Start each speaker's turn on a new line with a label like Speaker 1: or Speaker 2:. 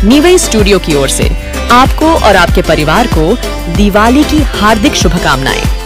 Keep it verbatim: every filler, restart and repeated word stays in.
Speaker 1: नीवई studio की ओर से आपको और आपके परिवार को दिवाली की हार्दिक शुभकामनाएं।